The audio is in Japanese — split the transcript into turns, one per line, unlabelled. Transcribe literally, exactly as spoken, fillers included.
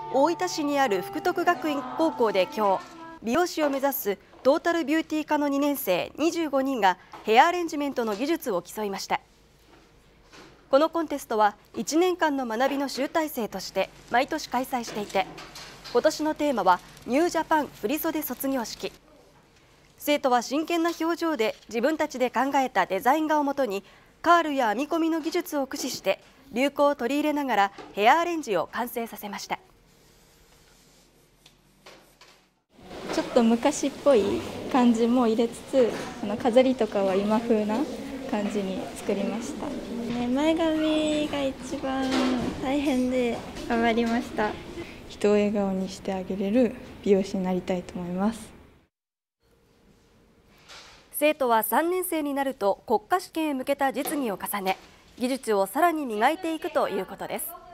大分市にある福徳学院高校で今日、美容師を目指すトータルビューティー科のにねん生にじゅうごにんがヘアアレンジメントの技術を競いました。このコンテストはいちねんかんの学びの集大成として毎年開催していて、今年のテーマはニュージャパン振袖卒業式。生徒は真剣な表情で自分たちで考えたデザイン画をもとにカールや編み込みの技術を駆使して流行を取り入れながらヘアアレンジを完成させました。
ちょっと昔っぽい感じも入れつつ、あの飾りとかは今風な感じに作りました。
前髪が一番大変で頑張りました。
人を笑顔にしてあげれる美容師になりたいと思います。
生徒はさんねん生になると国家試験へ向けた実技を重ね、技術をさらに磨いていくということです。